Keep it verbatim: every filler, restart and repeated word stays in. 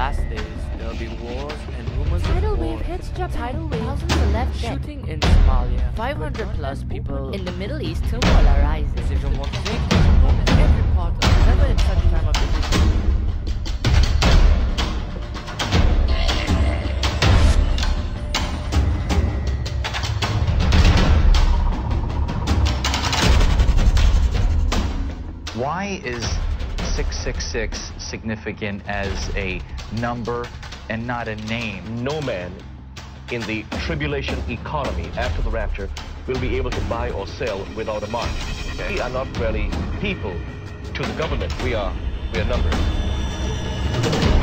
last days, there'll be wars and rumors Tidal of wave war. hits Japan. Tidal wave. Thousands are left dead. Shooting in Somalia. five hundred plus people. In the Middle East, turmoil arises. Decision was taken in every part of never in such time of history. Why is six six six significant as a number and not a name? No man in the tribulation economy after the rapture will be able to buy or sell without a mark. Okay? We are not really people to the government. We are, we are numbers.